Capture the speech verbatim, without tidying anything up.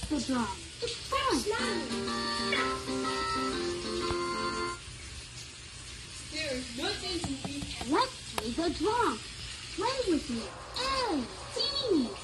the drum. It's fun. There's nothing to eat. Let's play the drum. Play with me. A, D,